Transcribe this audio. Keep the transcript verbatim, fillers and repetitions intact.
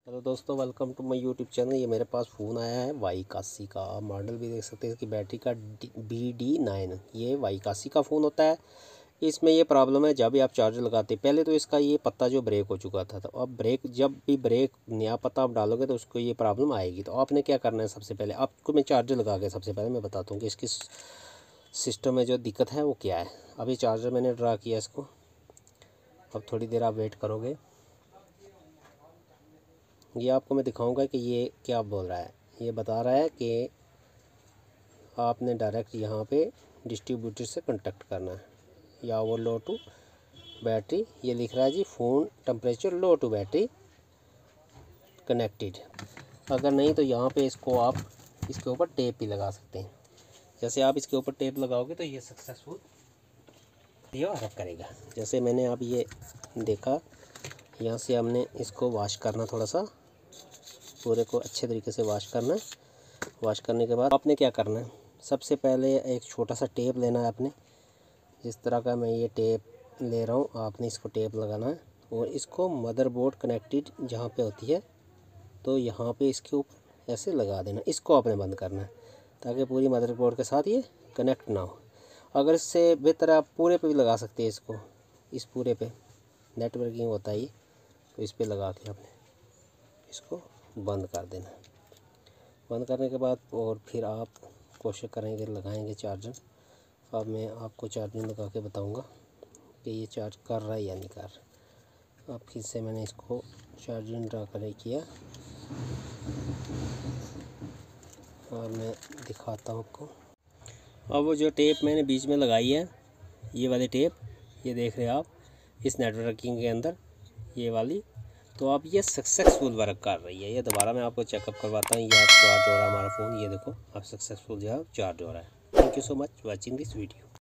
Hello दोस्तों, welcome to my YouTube channel. ये मेरे पास फ़ोन आया है वाई इक्यासी का। आप मॉडल भी देख सकते हैं इसकी बैटरी का बी डी नाइन। ये वाई इक्यासी का फ़ोन होता है। इसमें ये प्रॉब्लम है, जब भी आप चार्जर लगाते पहले तो इसका ये पत्ता जो ब्रेक हो चुका था, तो अब ब्रेक जब भी ब्रेक नया पत्ता आप डालोगे तो उसको ये प्रॉब्लम आएगी। तो आपने क्या करना है, सबसे पहले आपको मैं चार्जर लगा के सबसे पहले मैं बताता हूँ कि इसकी सिस्टम में जो दिक्कत है वो क्या है। अभी चार्जर मैंने ड्रा किया इसको। अब थोड़ी देर आप वेट करोगे, ये आपको मैं दिखाऊंगा कि ये क्या बोल रहा है। ये बता रहा है कि आपने डायरेक्ट यहाँ पे डिस्ट्रीब्यूटर से कांटेक्ट करना है या वो लो टू बैटरी। ये लिख रहा है जी phone temperature low too battery connected. अगर नहीं तो यहाँ पे इसको आप इसके ऊपर टेप भी लगा सकते हैं। जैसे आप इसके ऊपर टेप लगाओगे तो ये सक्सेसफुल ये वर्क करेगा। जैसे मैंने अब ये देखा, यहाँ से हमने इसको वॉश करना, थोड़ा सा पूरे को अच्छे तरीके से वॉश करना है। वॉश करने के बाद आपने क्या करना है, सबसे पहले एक छोटा सा टेप लेना है आपने। जिस तरह का मैं ये टेप ले रहा हूँ, आपने इसको टेप लगाना है और इसको मदरबोर्ड कनेक्टेड जहाँ पे होती है तो यहाँ पे इसके ऊपर ऐसे लगा देना। इसको आपने बंद करना है ताकि पूरी मदरबोर्ड के साथ ये कनेक्ट ना हो। अगर इससे बेहतर आप पूरे पे भी लगा सकते हैं इसको, इस पूरे पे नेटवर्किंग होता है ये, तो इस पे लगा के आपने इसको बंद कर देना। बंद करने के बाद और फिर आप कोशिश करेंगे लगाएंगे चार्जर। अब मैं आपको चार्जिंग लगा के बताऊंगा कि ये चार्ज कर रहा है या नहीं कर रहा। अब फिर से मैंने इसको चार्जिंग ड्रा कर किया और मैं दिखाता हूँ आपको। अब वो जो टेप मैंने बीच में लगाई है, ये वाली टेप, ये देख रहे हैं आप इस नेटवर्किंग के अंदर ये वाली, तो अब ये सक्सेसफुल वर्क कर रही है। ये दोबारा मैं आपको चेकअप करवाता हूँ। ये आप चार्ज हो रहा है हमारा फ़ोन, ये देखो अब सक्सेसफुल जो है चार्ज हो रहा है। Thank you so much watching this video.